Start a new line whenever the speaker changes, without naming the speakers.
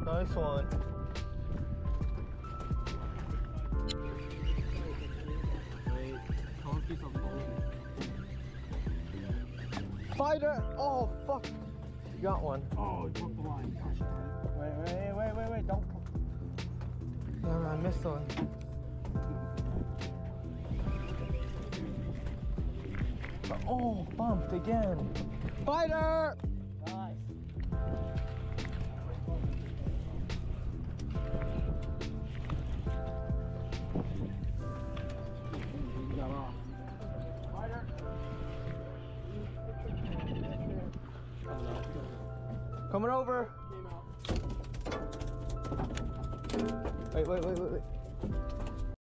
Nice one. Fighter! Oh, fuck. You got one.
Oh, you broke the line. Gosh, wait. Don't.
No, I missed one. Oh, bumped again. Fighter!
Nice. You got off. Fighter.
Coming over.
Came out.
Wait.